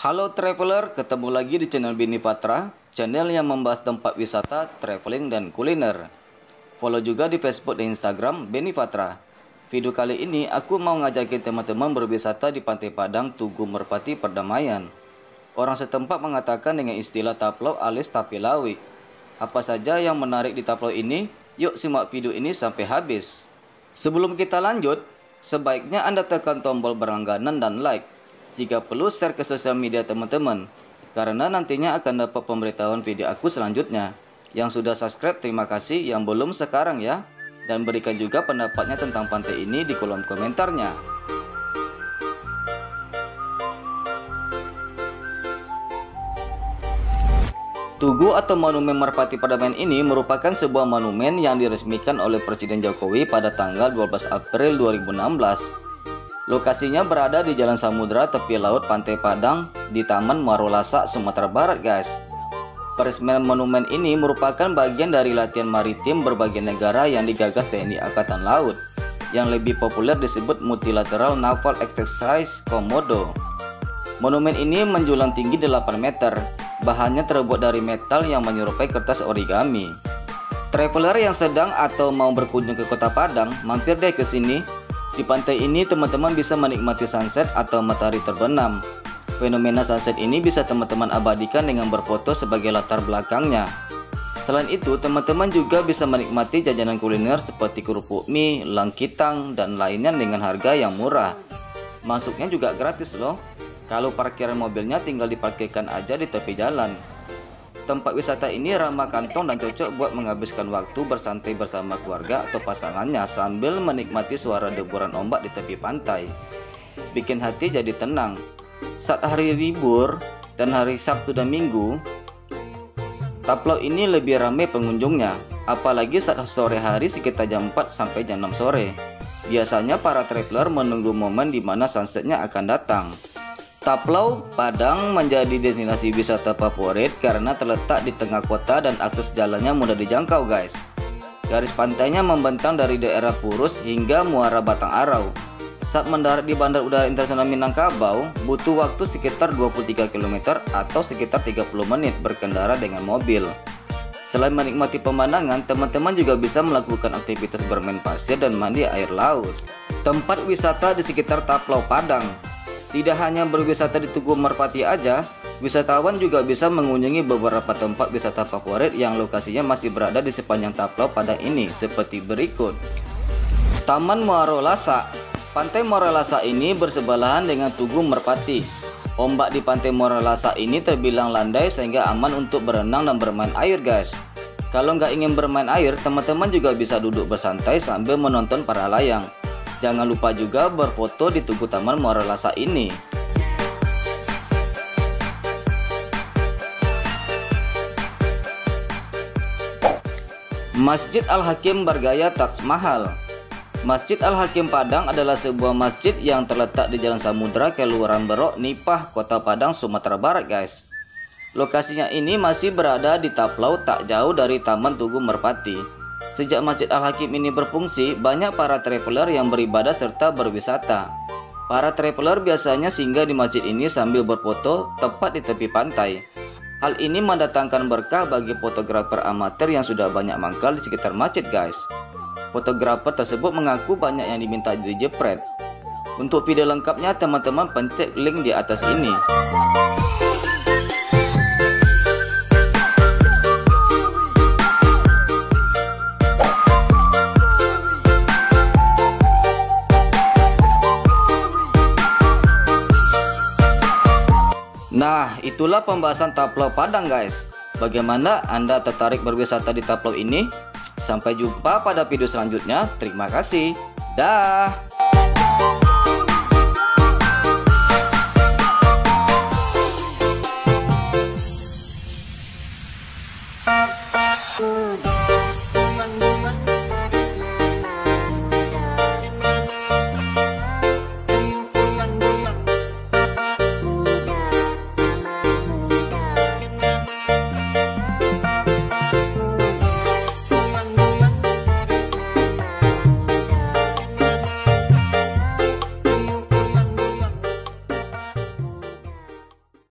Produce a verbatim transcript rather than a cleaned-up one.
Halo traveler, ketemu lagi di channel Beni Patra, channel yang membahas tempat wisata, traveling, dan kuliner. Follow juga di Facebook dan Instagram Beni Patra. Video kali ini aku mau ngajakin teman-teman berwisata di Pantai Padang, Tugu Merpati, Perdamaian. Orang setempat mengatakan dengan istilah taplau alias tapi lawi. Apa saja yang menarik di taplau ini? Yuk simak video ini sampai habis. Sebelum kita lanjut, sebaiknya Anda tekan tombol berlangganan dan like. Jika perlu share ke sosial media teman-teman, karena nantinya akan dapat pemberitahuan video aku selanjutnya. Yang sudah subscribe terima kasih, yang belum sekarang ya. Dan berikan juga pendapatnya tentang pantai ini di kolom komentarnya. Tugu atau Monumen Merpati Perdamaian ini merupakan sebuah monumen yang diresmikan oleh Presiden Jokowi pada tanggal dua belas April dua ribu enam belas. Lokasinya berada di Jalan Samudra tepi laut Pantai Padang di Taman Muaro Lasak, Sumatera Barat, guys. Peresmian monumen ini merupakan bagian dari latihan maritim berbagai negara yang digagas T N I Angkatan Laut, yang lebih populer disebut Multilateral Naval Exercise Komodo. Monumen ini menjulang tinggi delapan meter, bahannya terbuat dari metal yang menyerupai kertas origami. Traveler yang sedang atau mau berkunjung ke Kota Padang, mampir deh ke sini. Di pantai ini teman-teman bisa menikmati sunset atau matahari terbenam. Fenomena sunset ini bisa teman-teman abadikan dengan berfoto sebagai latar belakangnya. Selain itu, teman-teman juga bisa menikmati jajanan kuliner seperti kerupuk mie, langkitang, dan lainnya dengan harga yang murah. Masuknya juga gratis loh. Kalau parkiran mobilnya tinggal diparkirkan aja di tepi jalan. Tempat wisata ini ramah kantong dan cocok buat menghabiskan waktu bersantai bersama keluarga atau pasangannya sambil menikmati suara deburan ombak di tepi pantai. Bikin hati jadi tenang. Saat hari libur dan hari Sabtu dan Minggu, taplau ini lebih ramai pengunjungnya, apalagi saat sore hari sekitar jam empat sampai jam enam sore. Biasanya para traveler menunggu momen di mana sunsetnya akan datang. Taplau Padang menjadi destinasi wisata favorit karena terletak di tengah kota dan akses jalannya mudah dijangkau, guys. Garis pantainya membentang dari daerah Purus hingga Muara Batang Arau. Saat mendarat di Bandar Udara Internasional Minangkabau, butuh waktu sekitar dua puluh tiga kilometer atau sekitar tiga puluh menit berkendara dengan mobil. Selain menikmati pemandangan, teman-teman juga bisa melakukan aktivitas bermain pasir dan mandi air laut. Tempat wisata di sekitar Taplau Padang. Tidak hanya berwisata di Tugu Merpati aja, wisatawan juga bisa mengunjungi beberapa tempat wisata favorit yang lokasinya masih berada di sepanjang Taplau Padang ini, seperti berikut. Taman Muaro Lasak. Pantai Muaro Lasak ini bersebelahan dengan Tugu Merpati. Ombak di Pantai Muaro Lasak ini terbilang landai sehingga aman untuk berenang dan bermain air, guys. Kalau nggak ingin bermain air, teman-teman juga bisa duduk bersantai sambil menonton para layang. Jangan lupa juga berfoto di Tugu Taman Muaro Lasak ini. Masjid Al-Hakim bergaya Taj Mahal. Masjid Al-Hakim Padang adalah sebuah masjid yang terletak di Jalan Samudra, Kelurahan Berok, Nipah, Kota Padang, Sumatera Barat, guys. Lokasinya ini masih berada di Taplau, tak jauh dari Taman Tugu Merpati. Sejak Masjid Al-Hakim ini berfungsi, banyak para traveler yang beribadah serta berwisata. Para traveler biasanya singgah di masjid ini sambil berfoto tepat di tepi pantai. Hal ini mendatangkan berkah bagi fotografer amatir yang sudah banyak mangkal di sekitar masjid, guys. Fotografer tersebut mengaku banyak yang diminta dijepret. Untuk video lengkapnya, teman-teman pencet link di atas ini. Nah, itulah pembahasan Taplau Padang, guys. Bagaimana Anda tertarik berwisata di Taplau ini? Sampai jumpa pada video selanjutnya. Terima kasih. Dah.